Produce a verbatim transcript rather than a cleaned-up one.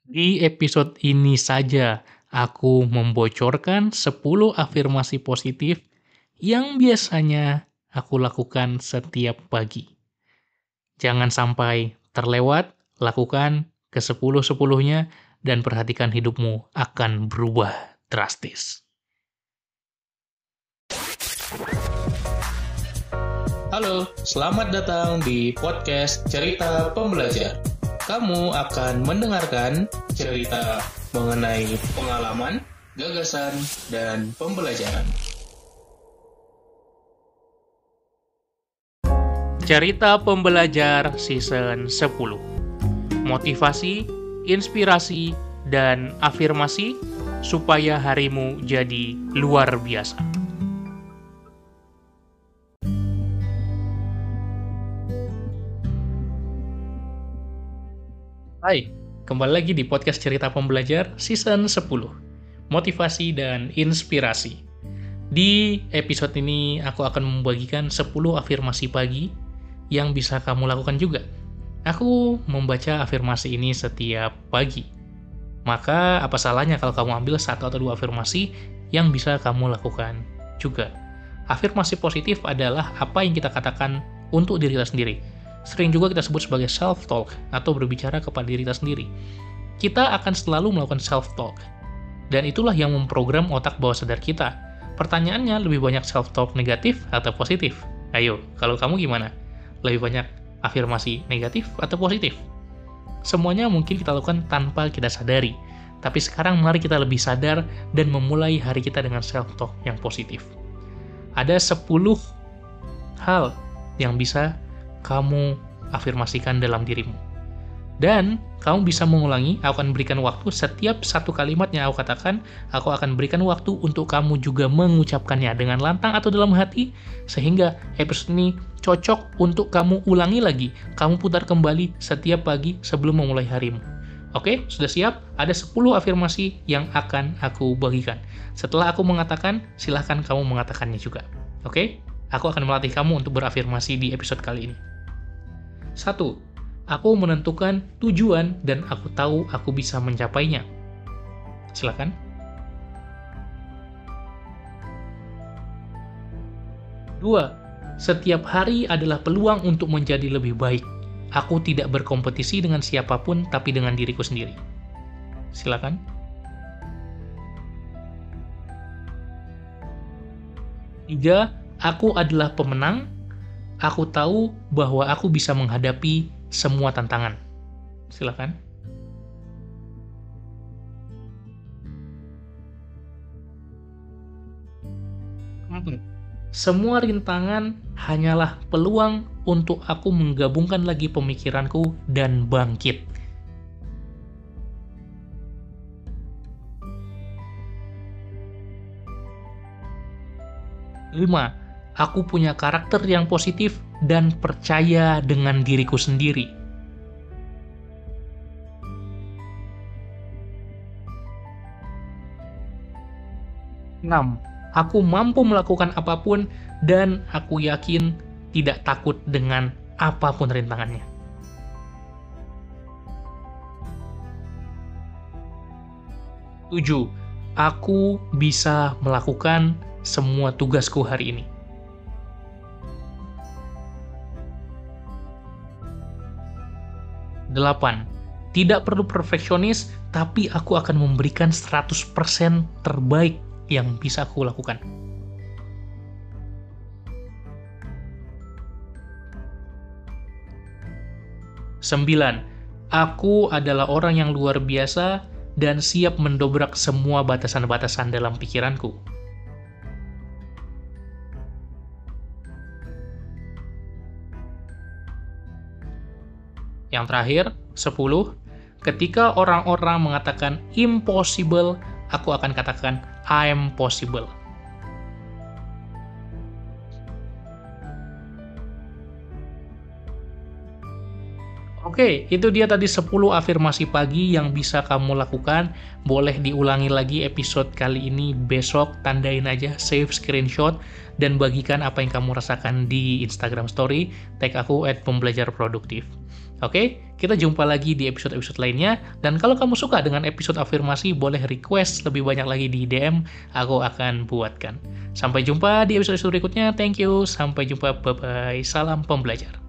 Di episode ini saja, aku membocorkan sepuluh afirmasi positif yang biasanya aku lakukan setiap pagi. Jangan sampai terlewat, lakukan ke sepuluh-sepuluhnya dan perhatikan hidupmu akan berubah drastis. Halo, selamat datang di podcast Cerita Pembelajar. Kamu akan mendengarkan cerita mengenai pengalaman, gagasan, dan pembelajaran. Cerita Pembelajar Season sepuluh. Motivasi, inspirasi, dan afirmasi supaya harimu jadi luar biasa. Hai, kembali lagi di podcast Cerita Pembelajar Season sepuluh. Motivasi dan inspirasi. Di episode ini aku akan membagikan sepuluh afirmasi pagi yang bisa kamu lakukan juga. Aku membaca afirmasi ini setiap pagi. Maka apa salahnya kalau kamu ambil satu atau dua afirmasi yang bisa kamu lakukan juga. Afirmasi positif adalah apa yang kita katakan untuk diri kita sendiri. Sering juga kita sebut sebagai self-talk atau berbicara kepada diri kita sendiri. Kita akan selalu melakukan self-talk. Dan itulah yang memprogram otak bawah sadar kita. Pertanyaannya, lebih banyak self-talk negatif atau positif? Ayo, kalau kamu gimana? Lebih banyak afirmasi negatif atau positif? Semuanya mungkin kita lakukan tanpa kita sadari. Tapi sekarang mari kita lebih sadar dan memulai hari kita dengan self-talk yang positif. Ada sepuluh hal yang bisa kamu afirmasikan dalam dirimu. Dan kamu bisa mengulangi, aku akan berikan waktu setiap satu kalimat yang aku katakan, aku akan berikan waktu untuk kamu juga mengucapkannya dengan lantang atau dalam hati, sehingga episode ini cocok untuk kamu ulangi lagi, kamu putar kembali setiap pagi sebelum memulai harimu. Oke, sudah siap? Ada sepuluh afirmasi yang akan aku bagikan. Setelah aku mengatakan, silahkan kamu mengatakannya juga. Oke? Aku akan melatih kamu untuk berafirmasi di episode kali ini. Satu, aku menentukan tujuan dan aku tahu aku bisa mencapainya. Silakan. Dua, setiap hari adalah peluang untuk menjadi lebih baik. Aku tidak berkompetisi dengan siapapun, tapi dengan diriku sendiri. Silakan. Tiga, aku adalah pemenang. Aku tahu bahwa aku bisa menghadapi semua tantangan. Silakan. Empat. Semua rintangan hanyalah peluang untuk aku menggabungkan lagi pemikiranku dan bangkit. Lima. Aku punya karakter yang positif dan percaya dengan diriku sendiri. Enam. Aku mampu melakukan apapun dan aku yakin tidak takut dengan apapun rintangannya. Tujuh. Aku bisa melakukan semua tugasku hari ini. Delapan. Tidak perlu perfeksionis, tapi aku akan memberikan seratus persen terbaik yang bisa aku lakukan. Sembilan. Aku adalah orang yang luar biasa dan siap mendobrak semua batasan-batasan dalam pikiranku. Yang terakhir, sepuluh. Ketika orang-orang mengatakan impossible, aku akan katakan I'm possible. Oke, itu dia tadi sepuluh afirmasi pagi yang bisa kamu lakukan. Boleh diulangi lagi episode kali ini besok, tandain aja, save screenshot, dan bagikan apa yang kamu rasakan di Instagram Story, tag aku at pembelajar produktif. Oke, kita jumpa lagi di episode-episode lainnya. Dan kalau kamu suka dengan episode afirmasi, boleh request lebih banyak lagi di D M, aku akan buatkan. Sampai jumpa di episode berikutnya. Thank you, sampai jumpa, bye-bye. Salam pembelajar.